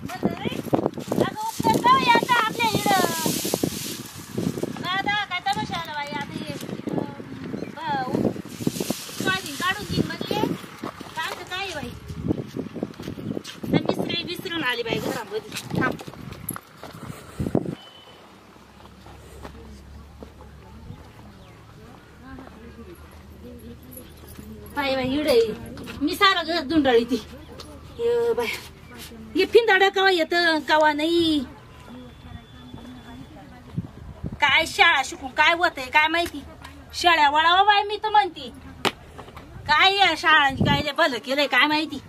आली बाई घरामध्ये थांब बाई बाई इडे मी सारा घर धुंडाळी ती बाई हे फिंदाड कवा येत कवा नाही काय शाळा शिकून काय होतंय काय माहिती शाळा वळावा बाई मी तर म्हणती काय या शाळांची काय भलं केलंय काय माहिती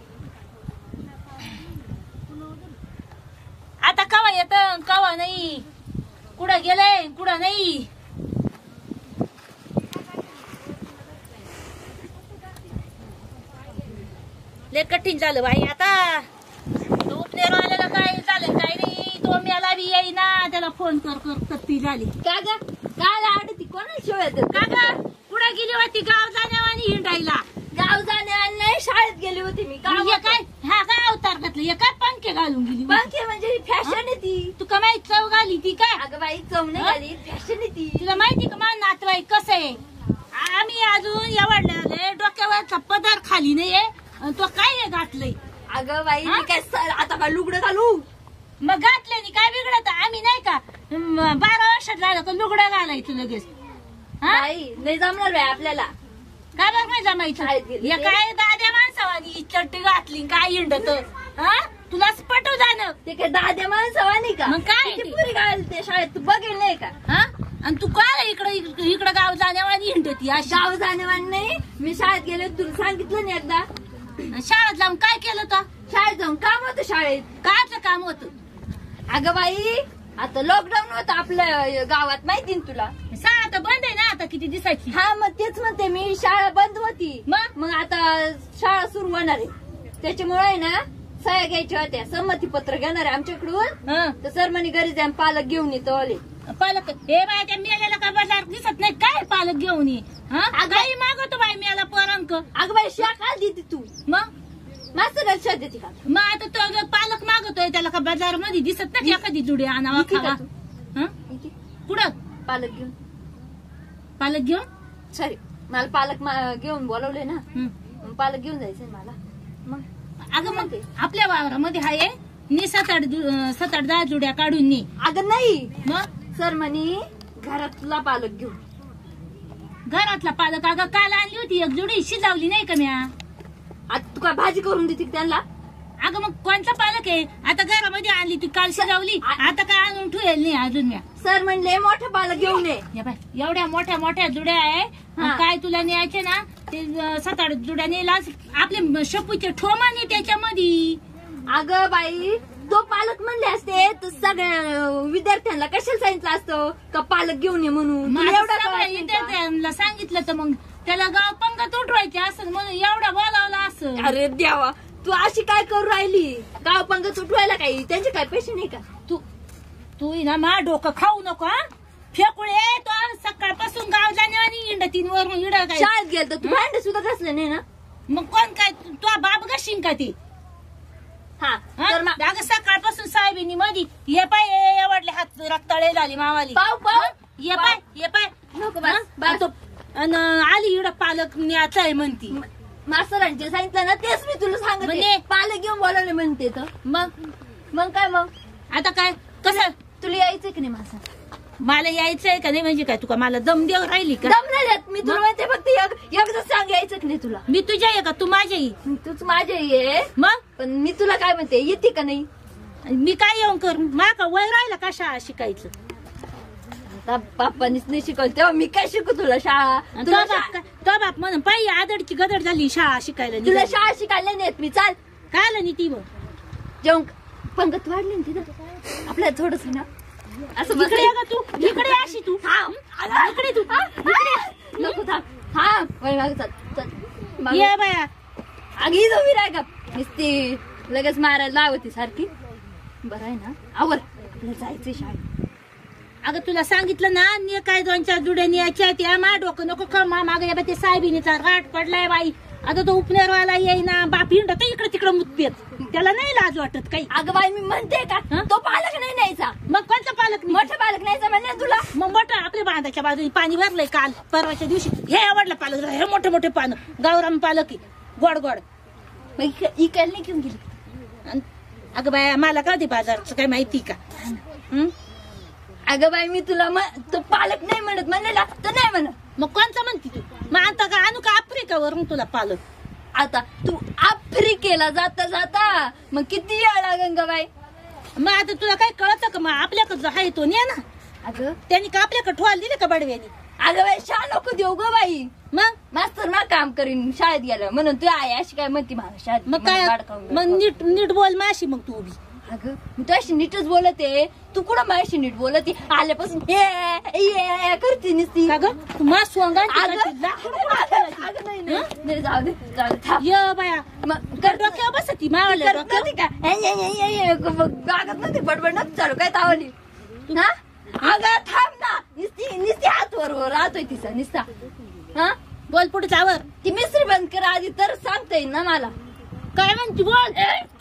आता कवा येत कवा नाही कुठं गेलंय कुठं नाही लय कठीण झालं बाई आता तो उपनेर आलेला काय झालं काय नाही तो मला बी येईना त्याला फोन कर कर कत्ती झाली का ग काय आडती कोणाला शिवायचं का ग कुठं गेली होती गाव जाण्यावानी हिंडायला गाव जाण्यावानी नाही शाळेत गेली होती मी काय हा काय अवतार घातलं हे काय पंखे घालून गेली पंखे म्हणजे फॅशन आहे ती तू का माहिती चव घाली ती काय अगं बाई चव नाही घाली फॅशन आहे ती तुला माहिती का माझं नातवाईक कसं आहे आम्ही अजून एवढले डोक्यावर पदार खाली नाहीये तो काय घातलंय अगं बाई काय आता काय लुगडं घालू मग घातल्याने काय बिघडत आम्ही नाही का 12 वर्षात झालं का लुगडं घालायचं लगेच बाई नाही जमणार बाई आपल्याला काय बघ नाही जमायचं हे काय दाद्या माणसावानी चट्टी घातली काय हिंडत तुला पटव जाणं ते काय दाद्या माणसावानी का मग काय पुरी घालते शाळेत तू बघेल नाही का आणि तू काय इकडं गाव जाण्यावानी हिंडती गाव जाण्यावानी नाही मी शाळेत गेले तुला सांगितलं नाही एकदा शाळेत जाऊन काय केलं तर शाळेत जाऊन काम होतं शाळेत कायचं काम होतं अगं बाई आता लॉकडाऊन होतं आपल्या गावात माहिती ना तुला शाळा तर बंद आहे ना आता किती दिवसाची हा मग तेच म्हणते मी शाळा बंद होती मग आता शाळा सुरू होणार आहे त्याच्यामुळे आहे ना सह्या घ्यायच्या होत्या संमती पत्र घेणार आहे आमच्याकडून तर सर म्हणे घरी जाऊन पालक घेऊन येतो आले पालक हे बाय त्या मेल्याला काय बाजार दिसत नाही काय पालक घेऊन ये गाई मागवतो बाई मेला परंक अगं बाई शा का देते तू मग मास्तर लक्षात देते का मग आता तो पालक मागवतोय त्याला का बाजार मध्ये दिसत नाही एखादी जुडी आणावा खावा कुठं पालक घेऊन सॉरी मला पालक घेऊन बोलवले ना पालक घेऊन जायचंय मला मग अगं मग आपल्या वावरामध्ये आहे 7-8 जुड्या काढून नी अगं नाही मग सर म्हणे घरातला पालक घेऊन घरातला पालक अगं काल आणली होती एक जुडी शिजावली नाही का म्या आता तू काय भाजी करून देते त्यांना अगं मग कोणता पालक आहे आता घरामध्ये आणली तू काल शिजावली आता काय आणून ठेवेल नाही अजून म्या सर म्हणले मोठा पालक घेऊन ये बाय एवढ्या मोठ्या मोठ्या जुड्या आहे काय तुला न्यायचे ना ते 7-8 जुड्या नेला आपले शपूचे ठोमाने त्याच्यामध्ये अगं बाई तो पालक म्हणले असते तर सगळ्या विद्यार्थ्यांना कशाला सांगितलं असतं का पालक घेऊन ये म्हणून विद्यार्थ्यांना सांगितलं तर मग त्याला गाव पंगत उठवायचे असं म्हणून एवढा बोलावला असं अरे द्यावा तू अशी काय करू राहिली गाव पंगत उठवायला काही त्यांचे काय पैसे नाही का तू ना मा डोकं खाऊ नको फेकुळे तो सकाळपासून गाव जाण्यावानी इंडतीन वर इड काय शाळेत गेल तर तू भांडे सुद्धा घासले नाही ना मग कोण काय तू बाप घाशीन का ती तर अगं सकाळपासून साहेबीनी मधी ये पाय एवढले हात रक्ताळे झाली मावाली पाव पाव ये पाय नको आली इड पालक न्यायचं आहे म्हणती मास्तरांचे सांगितलं ना तेच मी तुला सांगते पालक घेऊन बोलवले म्हणते तर मग काय मग आता काय कसं तुला यायचंय की नाही माझं मला यायचंय का नाही म्हणजे काय तुका मला दम देव राहिली का दम नाही देत मी तुला म्हणते फक्त एकदा सांग यायचं की नाही तुला मी तुझ्या आहे का तू माझ्या येई तूच माझ्या ये मग पण मी तुला काय म्हणते येते का नाही मी काय येऊन कर मा का वय राहिला का शाळा शिकायचं बाप्पानीच नाही शिकवलं तेव्हा मी काय शिकू तुला शाळा तो बाप म्हणून पायी आदडची गदड झाली शाळा शिकायला तुला शाळा शिकायला नेत मी चाल काय आलं नाही ती जेवण पंगत वाढली ना तिथं आपल्याला थोडस ना असं इकडे का तू इकडे अशी तू इकडे तू नको थांब हा ये बाया आगी उभी राय का नुसती लगेच मारायला लावती सारखी बरं आहे ना आवर आपल्याला जायचंय शाळेत अगं तुला सांगितलं ना काय 2-4 जुड्या न्यायच्या त्या मा डोकं नको खा मा मागे ते साहेबीनीचा राट पडलाय बाई आता तो उपनेरवाला येईना बाप हिंडत इकडे तिकडे मुतपेत, त्याला नाही लाज वाटत काही. अगं बाई मी म्हणते का तो पालक नाही न्यायचा. मग कोणता पालक नाही? मोठा पालक न्यायचा म्हणले तुला. मग मोठा आपल्या बांधाच्या बाजूने पाणी भरलंय काल परवाच्या दिवशी, हे आवडलं पालक, हे मोठे मोठे पानं गावराम पालक गोड गोड. इकायला नाही घेऊन गेली. अगं बाय मला का ते बाजारचं काय माहिती का? अगं बाई मी तुला तो पालक नाही म्हणत म्हणलेला तर नाही म्हणत. मग कोणता म्हणते तू? मग आता का आणू का आफ्रिकावरून तुला पालक? आता तू आफ्रिकेला जाता जाता मग किती वेळ लागेल ग बाई? मग आता तुला काय कळतं का? मग आपल्याकडे आहे तो ने ना. अगं त्यांनी का आपल्याकडे ठोवाल दिले का बडव्यानी? अगं बाई शा नको देऊ ग बाई. मग मास्तर ना काम करीन शाळेत गेलं म्हणून तू आहे अशी काय म्हणते मला शाळेत. मग काय मग नीट नीट बोल माशी मग तू उभी. अगं मी तू अशी नीटच बोलते, तू कुठं माझ्याशी नीट बोलते? आल्यापासून हे करते नुसती. का ग तू मा सोंगा नाही जाऊ दे जाऊ दे. ये बाया मग डोक्यावर बसती मावल्या करते का गागत नव्हती बडबड नव्हती चालू काय तावली. हा अगं थांब ना. नुसती नुसती हात वर राहतोय तिचा निसता. हा बोल पुढे जावर. ती मिसरी बंद कर आधी तर सांगता येईल ना मला. काय म्हणते बोल.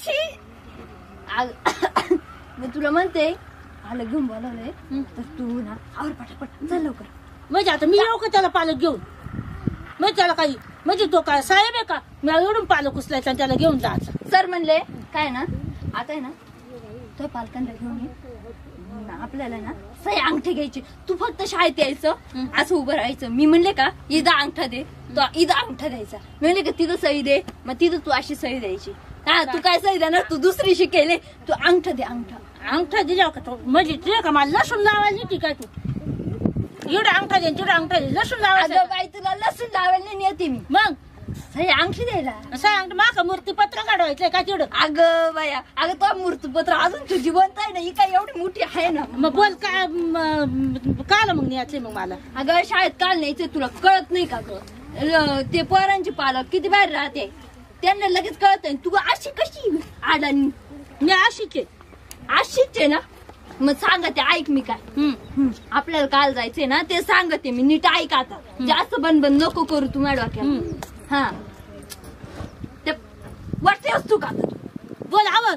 मी तुला म्हणते आलं घेऊन बोलवलंय तर तू ना आवर पटापट चल लवकर. म्हणजे आता मी येऊ का त्याला पालक घेऊन? म्हणजे त्याला काही म्हणजे तो काय साहेब आहे का मी एवढून पालक उचलायचा आणि त्याला घेऊन जायचं? सर म्हणले काय ना आता आहे ना तो पालकांना घेऊन ये. आपल्याला ना सही अंगठी घ्यायची. तू फक्त शाळेत यायचं असं उभं राहायचं. मी म्हणले का इदा अंगठा दे, तो इदा अंगठा द्यायचा. मी म्हणले का तिथं सही दे, मग तिथं तू अशी सही द्यायची. हा तू काय सही देणार? तू दुसरी शिकेले. तू अंगठा दे अंगठा. अंगठा दिल्यावर का तो म्हणजे तुझ्या का मला लसूण लावायला नाही काय? तू एवढा अंगठा दे तेवढा अंगठा दे लसूण लावायचं. बाई तुला लसूण लावायला नाही येते मी. मग सही अंगठी द्यायला सांग माका मूर्तीपत्र काढवायचंय का तेवढं? अगं बाया अगं तो मूर्तीपत्र अजून तू जिवंत आहे ना. ही काय एवढी मोठी आहे ना. मग बोल काय काल मग न्यायचंय मग मला? अगं शाळेत काल न्यायचंय तुला कळत नाही का ग? ते पोरांचे पालक किती बाहेर राहते त्यांना लगेच कळत नाही. तू अशी कशी आडानी? मी अशीच आहे ना. मग सांगते ऐक मी काय आपल्याला काल जायचंय ना ते सांगते मी नीट ऐक. आता जास्त बनबन नको करू तू माझ्या डोक्यात. हा ते वाटते असतो का बोल आवर.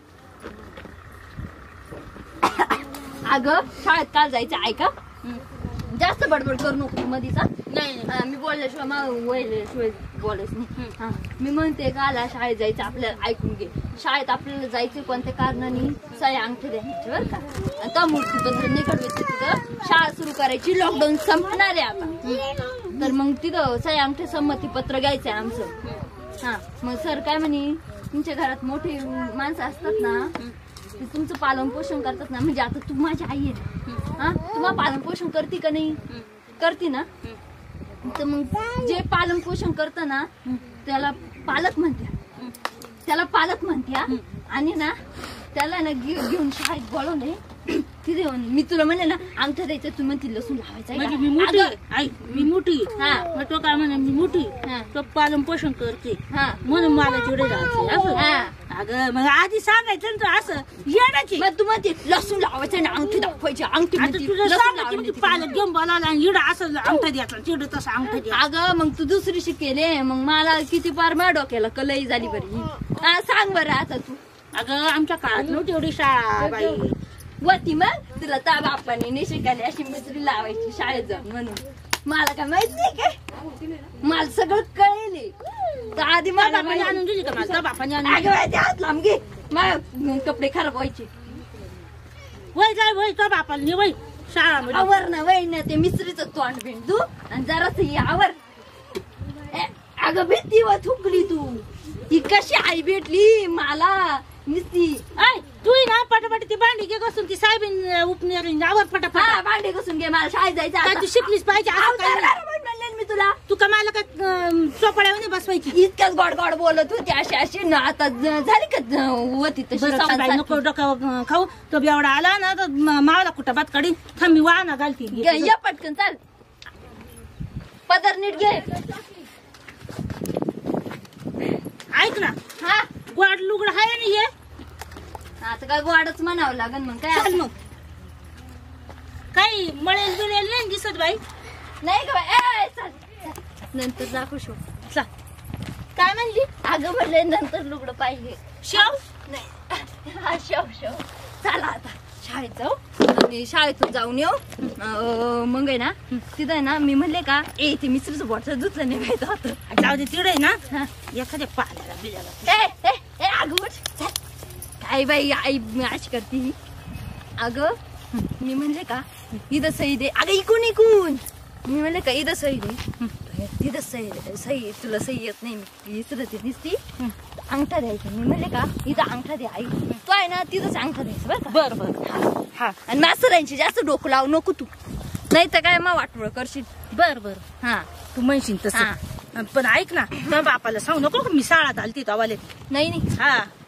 अगं शाळेत काल जायचं ऐका. जास्त बडबड करू नको तू मधीचा. नाही मी बोलल्याशिवाय मग वळल्याशिवाय बोलायच नाही. हा मी म्हणते काला शाळेत जायचं आपल्याला ऐकून घे. शाळेत आपल्याला जायचं कोणत्या कारणाने सही अंगठी द्यायची बरं का. आता मूर्तीपत्र निकडवायचं तिथं शाळा सुरू करायची. लॉकडाऊन संपणार आहे आता तर मग तिथं सही अंगठी संमती पत्र घ्यायचंय आमचं. हा मग सर काय म्हणे तुमच्या घरात मोठी माणसं असतात ना ते तुमचं पालन पोषण करतात ना. म्हणजे आता तू माझी आई आहे ना. हा तुम्हाला पालन पोषण करते का नाही? करते ना. तर मग जे पालन पोषण करत ना त्याला पालक म्हणत्या. त्याला पालक म्हणत्या. आणि ना त्याला ना घेऊन शाळेत बोलवले तिथे मी तुला म्हणले ना अंगठा द्यायचं तू म्हणते लसूण लावायचं. म्हणजे मी मोठी आई मी मोठी. हा मग तो काय म्हणे मी मोठी तो पालन पोषण करते म्हणून मला तेवढे जायचं. अगं मग आधी सांगायचं ना असं येण्याची. मग तू म्हणते लसूण लावायचं ना अंगठी दाखवायची. अंगठी तुझं सांगायची पालक घेऊन बोलावला आणि इडं असं अंगठा द्यायचा तिकडं तसं अंगठा द्या. अगं मग तू दुसरी शिकेले मग मला किती पार माझ्या डोक्याला कलई झाली बरी. सांग बरं आता तू. अगं आमच्या काळात नव्हती एवढी शाळा बाई वती. मग तुला त्या बापाने नाही शिकायला अशी मिसरी लावायची शाळेत जाऊन म्हणून. मला काय माहित नाही काय? मला सगळं कळले तर आधी मला आणून दिली का? माझा बापाने हात लांब घे. मग कपडे खराब व्हायचे. वय जाय वय तो बापाने वय शाळा आवर ना वय ना ते मिसरीचं तोंड भेंडू आणि जरास आवर. अगं भीती व थुकली तू. ती कशी आई भेटली मला नुसती. आय तू ना पटापट ती भांडी घे घासून ती साहेबीन उपनेर आवर फटाफट. भांडी घासून घे मला शाळेत जायचं. तू शिकलीस पाहिजे. मी तुला तू का मला काय चोपड्यावर बसवायची? इतकंच गोड गोड बोलत होती अशी अशी ना. आता झाली का होती तशी. नको डोकं खाऊ तो एवढा आला ना तर मावाला कुठं भात काढी. थांब मी वाहना घालती. ये पटकन चाल. पदर नीट घे. ऐक ना हा गोड लुगड आहे ना हे. आता काय गोडच म्हणावं लागेल मग काय. मग काही मळेल बिळेल नाही दिसत बाई. नाही का बाई. नंतर दाखवू शो. चल काय म्हणली? अगं म्हणले नंतर लुगडं पाहिजे. शेव नाही हा शेव. चला आता शाळेत जाऊ आणि शाळेतून जाऊन येऊ. मग आहे ना तिथं आहे ना मी म्हणले का ते मिस्त्रीचं बॉटल धुतलं नाही पाहिजे होतं. जाऊ दे तिकडे ना एखाद्या पाल्याला बिल्याला अगं काय बाई आई अशी करते ही. अगं मी म्हणले का इथं सही दे. अगं इकून मी म्हणले का इथं सही दे. तिथं सही तुला सही येत नाही. मी इसरते दिसती अंगठा द्यायचा. मी म्हणले का इथं अंगठा दे आई. तो आहे ना तिथंच अंगठा द्यायचा बरं. बर हा आणि मास्तरांची जास्त डोकं लावू नको तू, नाही तर काय मग वाटवळ करशील. बर हा तू म्हणशील तसं. पण ऐक ना त्या बापाला सांगू नको मी शाळात आलती तवाले. नाही हा